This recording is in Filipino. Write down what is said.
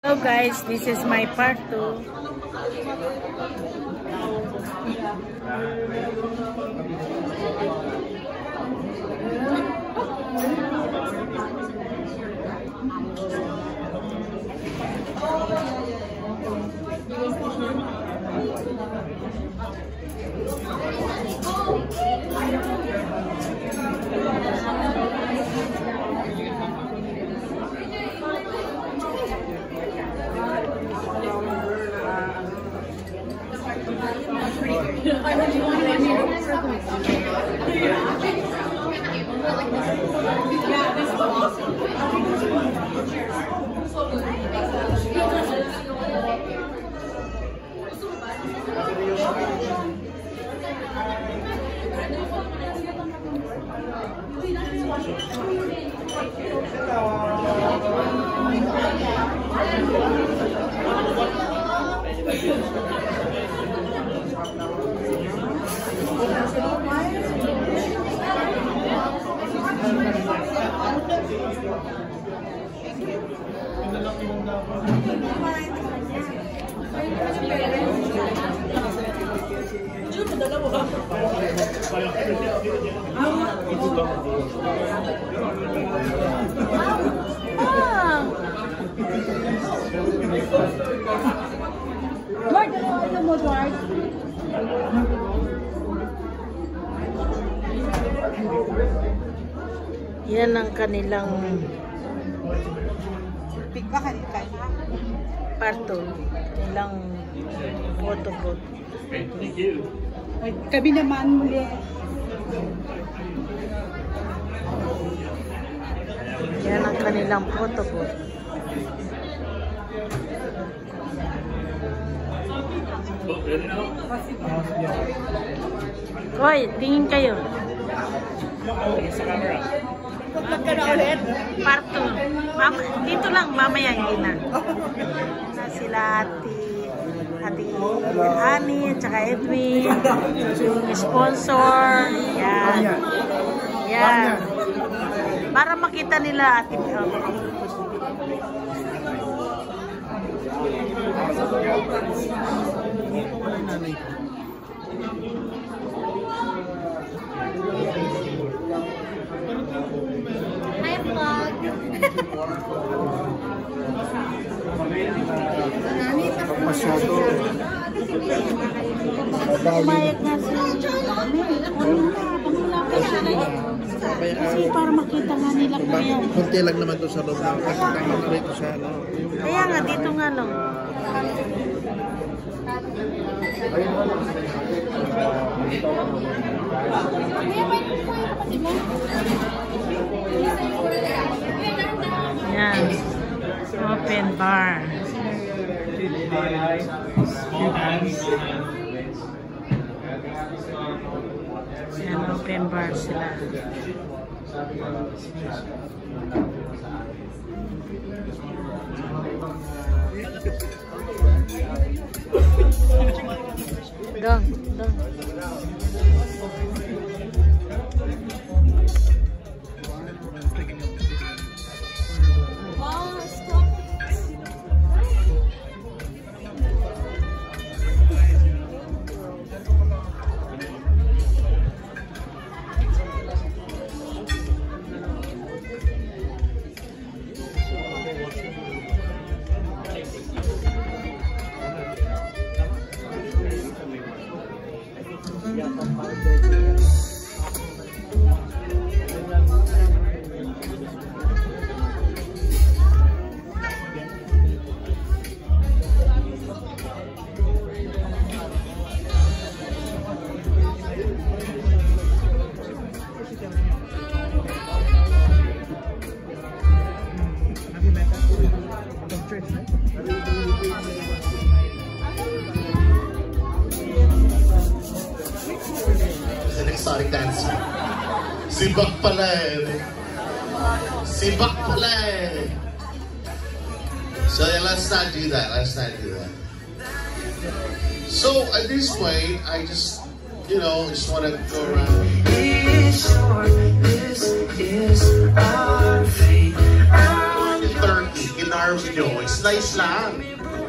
Hello guys, this is my part 2. Yan ang kanilang parto, nilang photo booth. Kami naman muli. Yan ang kanilang photo booth. Hoy, tingin kayo. Sa camera. Parto. Dito lang, mamaya hindi na. Sila Ate Ani, at saka Edwin, yung sponsor. Yan. Yan. Para makita nila Ate Hi, vlog. Umayag nga si kasi para makita nga nila kuya. Kunti lang naman to sa loob na kasi tayo na rito sa ano. Kaya nga, dito nga lang. Yan. Open bar. Yan, open bar sila. Dong. Exotic dancer. Sibak pala eh. Sibak pala eh. So yeah, let's not do that. Let's not do that. So at this point, I just, you know, just want to go around. This is our fate. In Turkey, in our nyo. It's nice lang.